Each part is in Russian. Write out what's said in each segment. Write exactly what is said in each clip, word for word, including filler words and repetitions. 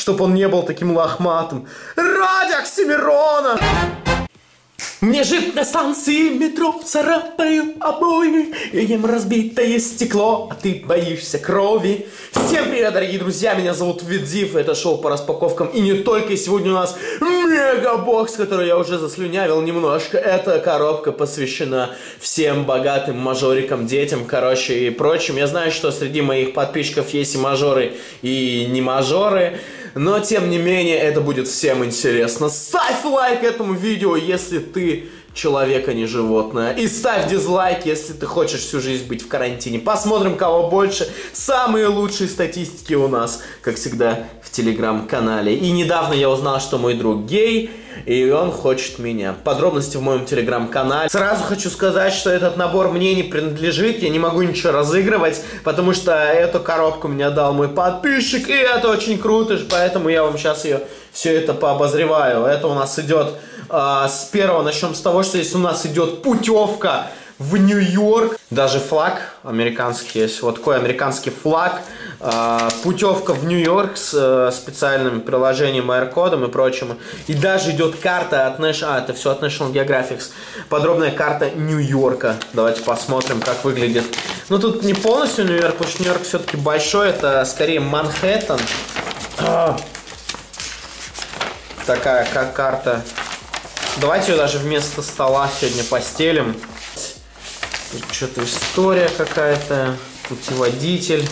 чтобы он не был таким лохматым. Ради Оксимирона! Мне жить на станции метро, царапаю обои, и ем разбитое стекло, а ты боишься крови. Всем привет, дорогие друзья, меня зовут Видзив, это шоу по распаковкам, и не только, сегодня у нас мегабокс, который я уже заслюнявил немножко. Эта коробка посвящена всем богатым мажорикам, детям, короче, и прочим. Я знаю, что среди моих подписчиков есть и мажоры, и не мажоры. Но, тем не менее, это будет всем интересно. Ставь лайк этому видео, если ты человек, а не животное. И ставь дизлайк, если ты хочешь всю жизнь быть в карантине. Посмотрим, кого больше. Самые лучшие статистики у нас, как всегда, в телеграм-канале. И недавно я узнал, что мой друг гей, и он хочет меня. Подробности в моем телеграм-канале. Сразу хочу сказать, что этот набор мне не принадлежит. Я не могу ничего разыгрывать, потому что эту коробку мне дал мой подписчик. И это очень круто, поэтому я вам сейчас ее все это пообозреваю. Это у нас идет э, с первого. Начнем с того, что здесь у нас идет путевка в Нью-Йорк. Даже флаг американский есть. Вот такой американский флаг. Э, путевка в Нью-Йорк с э, специальным приложением, эй ар-кодом и прочим. И даже идет карта от National... А, это все от National Geographic. Подробная карта Нью-Йорка. Давайте посмотрим, как выглядит. Ну, тут не полностью Нью-Йорк, потому что Нью-Йорк все-таки большой. Это скорее Манхэттен. Такая как карта. Давайте ее даже вместо стола сегодня постелим. Что-то история какая-то. Путеводитель.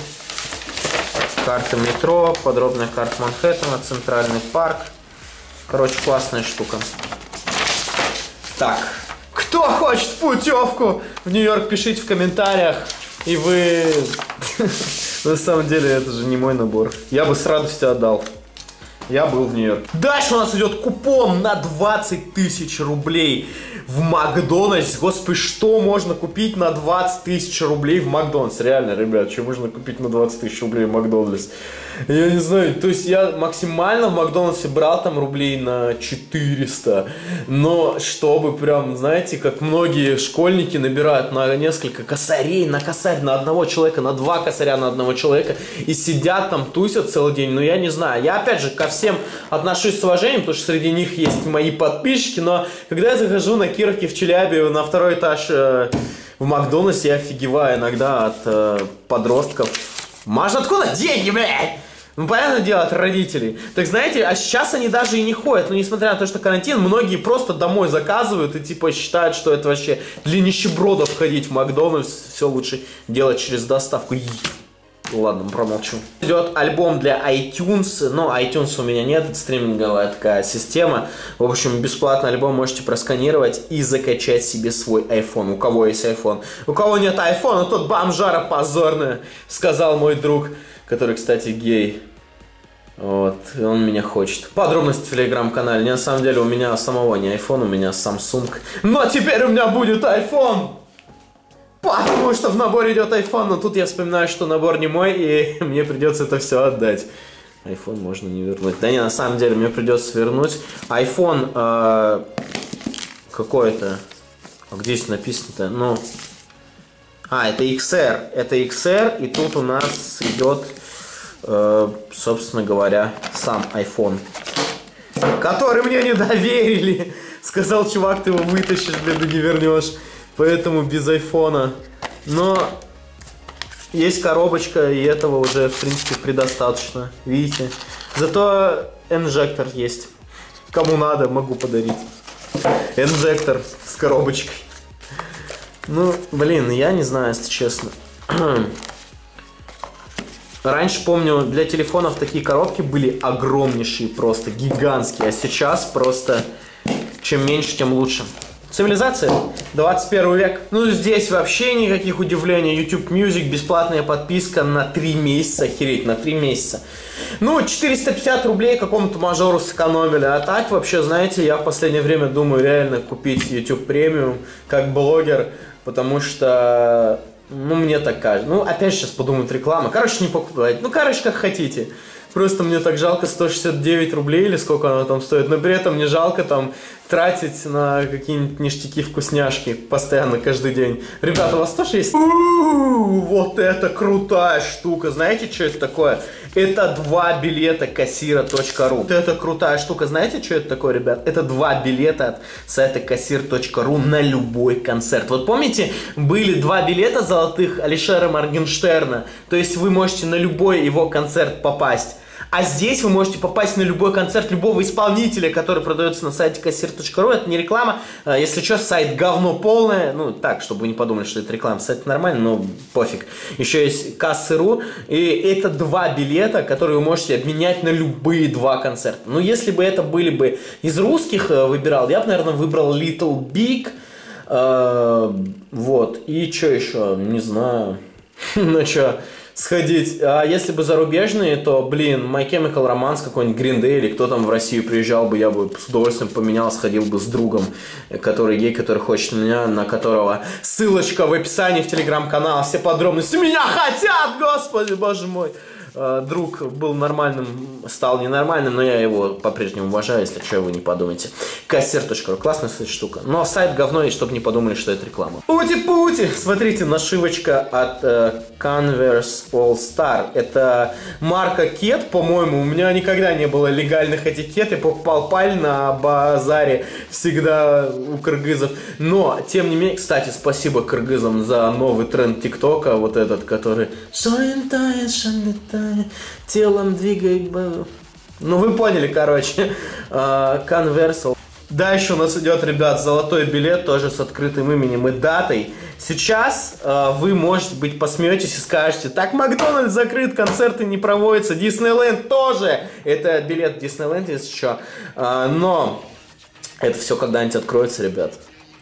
Карта метро. Подробная карта Манхэттена. Центральный парк. Короче, классная штука. Так. Кто хочет путевку в Нью-Йорк, пишите в комментариях. И вы... На самом деле, это же не мой набор. Я бы с радостью отдал. Я был в Нью-Йорке. Дальше у нас идет купон на двадцать тысяч рублей в Макдональдс. Господи, что можно купить на двадцать тысяч рублей в Макдональдс? Реально, ребят, что можно купить на двадцать тысяч рублей в Макдональдс? Я не знаю, то есть я максимально в Макдональдсе брал там рублей на четыреста. Но чтобы прям, знаете, как многие школьники набирают на несколько косарей, на косарь на одного человека, на два косаря на одного человека. И сидят там, тусят целый день. Ну я не знаю, я опять же ко всем отношусь с уважением, потому что среди них есть мои подписчики. Но когда я захожу на Кировке в Челябе на второй этаж э, в Макдональдсе, я офигеваю иногда от э, подростков. Маш, откуда деньги, блядь? Ну, понятное дело, от родителей. Так знаете, а сейчас они даже и не ходят. Но несмотря на то, что карантин, многие просто домой заказывают и типа считают, что это вообще для нищебродов ходить в Макдональдс. Все лучше делать через доставку. Ладно, промолчу. Идет альбом для iTunes. Но iTunes у меня нет, это стриминговая такая система. В общем, бесплатный альбом можете просканировать и закачать себе свой iPhone. У кого есть iPhone. У кого нет iPhone, тот бомжара позорная, сказал мой друг, который, кстати, гей. Вот, и он меня хочет. Подробности в телеграм-канале. Не, на самом деле у меня самого не iPhone, у меня Samsung. Но теперь у меня будет iPhone! Потому что в наборе идет iPhone, но тут я вспоминаю, что набор не мой, и мне придется это все отдать. iPhone можно не вернуть. Да не, на самом деле мне придется вернуть. iPhone э, какой-то. А где здесь написано-то? Ну. А, это икс эр. Это икс эр, и тут у нас идет, э, собственно говоря, сам iPhone. Который мне не доверили. Сказал, чувак, ты его вытащишь, блин, и не вернешь. Поэтому без айфона. Но есть коробочка, и этого уже, в принципе, предостаточно. Видите? Зато инжектор есть. Кому надо, могу подарить. Инжектор с коробочкой. Ну, блин, я не знаю, если честно. Раньше, помню, для телефонов такие коробки были огромнейшие, просто гигантские. А сейчас просто чем меньше, тем лучше. Цивилизация, двадцать первый век. Ну, здесь вообще никаких удивлений. YouTube Music, бесплатная подписка на три месяца. Охереть, на три месяца. Ну, четыреста пятьдесят рублей какому-то мажору сэкономили. А так, вообще, знаете, я в последнее время думаю реально купить YouTube премиум как блогер. Потому что, ну, мне так кажется. Ну, опять сейчас подумают реклама. Короче, не покупать. Ну, короче, как хотите. Просто мне так жалко сто шестьдесят девять рублей или сколько оно там стоит. Но при этом мне жалко там тратить на какие-нибудь ништяки, вкусняшки постоянно, каждый день. Ребята, у вас тоже есть? У-у-у, вот это крутая штука. Знаете, что это такое? Это два билета кассира точка ру. Вот это крутая штука. Знаете, что это такое, ребят? Это два билета от сайта кассир точка ру на любой концерт. Вот помните, были два билета золотых Алишера Моргенштерна? То есть вы можете на любой его концерт попасть. А здесь вы можете попасть на любой концерт любого исполнителя, который продается на сайте кассир точка ру. Это не реклама. Если что, сайт говно полное. Ну, так, чтобы вы не подумали, что это реклама. Сайт нормальный, но пофиг. Еще есть кассы точка ру. И это два билета, которые вы можете обменять на любые два концерта. Ну, если бы это были бы из русских выбирал, я бы, наверное, выбрал Little Big. Вот. И что еще? Не знаю. Ну, что... сходить. А если бы зарубежные, то, блин, My Chemical Romance, какой-нибудь Green Day, или кто там в Россию приезжал бы, я бы с удовольствием поменял, сходил бы с другом, который гей, который хочет меня, на которого ссылочка в описании в телеграм-канал, все подробности. Меня хотят, господи, боже мой. Друг был нормальным, стал ненормальным, но я его по-прежнему уважаю, если что, вы не подумайте. кассир точка ру, классная, кстати, штука. Но сайт говно, и чтобы не подумали, что это реклама. Пути-пути! Смотрите, нашивочка от э, Converse All Star. Это марка кет, по-моему. У меня никогда не было легальных этикет. Я покупал паль на базаре всегда у кыргызов. Но, тем не менее, кстати, спасибо кыргызам за новый тренд ТикТока, вот этот, который... телом двигай. Ну, вы поняли, короче. Converse. Дальше у нас идет, ребят, золотой билет, тоже с открытым именем и датой. Сейчас э, вы, может быть, посмеетесь и скажете: так, Макдональдс закрыт, концерты не проводятся, Диснейленд тоже. Это билет в Диснейленд, если что. Э, но это все когда-нибудь откроется, ребят.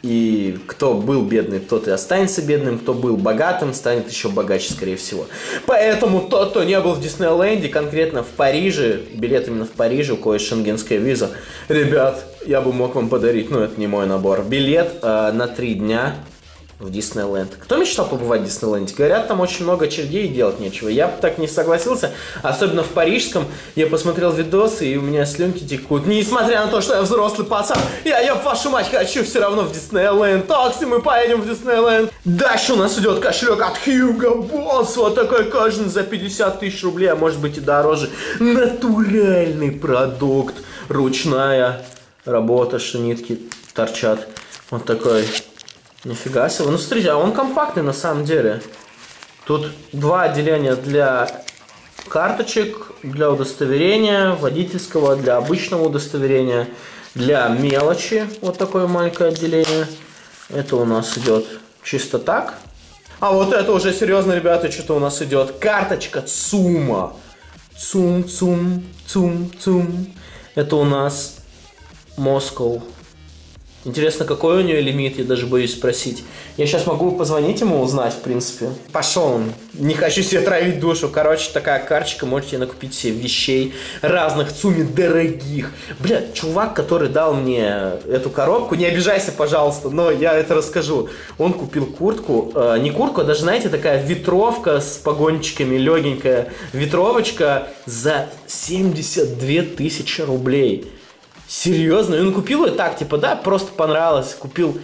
И кто был бедный, тот и останется бедным, кто был богатым, станет еще богаче, скорее всего. Поэтому тот, кто не был в Диснейленде, конкретно в Париже, билет именно в Париже, у кого есть шенгенская виза, ребят, я бы мог вам подарить, но это не мой набор, билет э, на три дня в Диснейленд. Кто мечтал побывать в Диснейленде? Говорят, там очень много очередей и делать нечего. Я бы так не согласился, особенно в парижском. Я посмотрел видосы, и у меня слюнки текут. Несмотря на то, что я взрослый пацан, я, я вашу мать, хочу все равно в Диснейленд. Такси, мы поедем в Диснейленд. Дальше у нас идет кошелек от Hugo Boss. Вот такой кожаный за пятьдесят тысяч рублей, а может быть и дороже. Натуральный продукт. Ручная работа, что нитки торчат. Вот такой... Нифига себе. Ну, смотрите, а он компактный на самом деле. Тут два отделения для карточек, для удостоверения, водительского, для обычного удостоверения, для мелочи. Вот такое маленькое отделение. Это у нас идет чисто так. А вот это уже серьезно, ребята, что-то у нас идет. Карточка ЦУМа. ЦУМ, ЦУМ, ЦУМ, ЦУМ. Это у нас Москва. Интересно, какой у нее лимит, я даже боюсь спросить. Я сейчас могу позвонить ему, узнать, в принципе. Пошел он. Не хочу себе травить душу. Короче, такая карточка, можете накупить себе вещей разных, цуми дорогих. Бля, чувак, который дал мне эту коробку, не обижайся, пожалуйста, но я это расскажу. Он купил куртку, э, не куртку, а даже, знаете, такая ветровка с погончиками, легенькая ветровочка за семьдесят две тысячи рублей. Серьезно? И он купил ее так, типа, да, просто понравилось. Купил.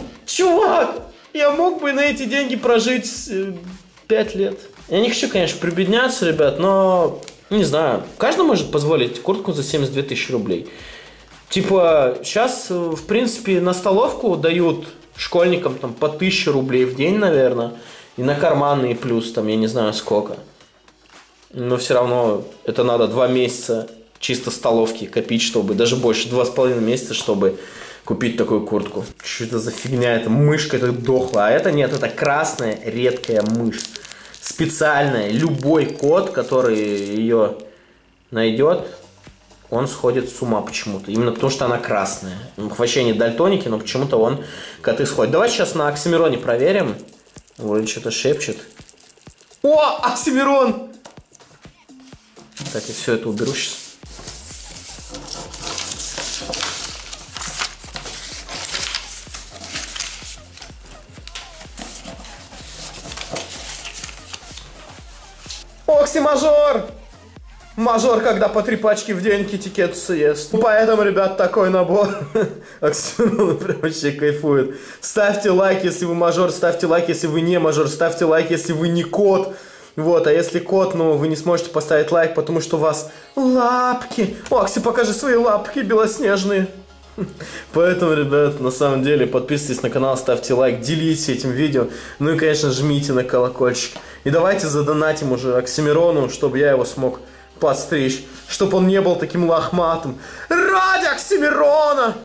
Чувак, я мог бы на эти деньги прожить пять лет. Я не хочу, конечно, прибедняться, ребят, но, не знаю, каждый может позволить куртку за семьдесят две тысячи рублей. Типа, сейчас, в принципе, на столовку дают школьникам там по тысяче рублей в день, наверное. И на карманные плюс, там, я не знаю сколько. Но все равно это надо два месяца чисто столовки копить, чтобы, даже больше, два с половиной месяца, чтобы купить такую куртку. Что это за фигня? Это мышка, это дохла. А это нет, это красная редкая мышь. Специальная. Любой кот, который ее найдет, он сходит с ума почему-то. Именно потому, что она красная. Вообще не дальтоники, но почему-то он коты сходит. Давайте сейчас на Оксимироне проверим. Вроде что-то шепчет. О, Оксимирон! Так, я все это уберу сейчас. Окси-мажор! Мажор, когда по три пачки в день китикет съест. Поэтому, ребят, такой набор. Оксимирон прям вообще кайфует. Ставьте лайк, если вы мажор, ставьте лайк, если вы не мажор, ставьте лайк, если вы не кот. Вот, а если кот, ну, вы не сможете поставить лайк, потому что у вас лапки. О, Окси, покажи свои лапки белоснежные. Поэтому, ребят, на самом деле, подписывайтесь на канал, ставьте лайк, делитесь этим видео. Ну и, конечно, жмите на колокольчик. И давайте задонатим уже Оксимирону, чтобы я его смог подстричь, чтобы он не был таким лохматым. Ради Оксимирона!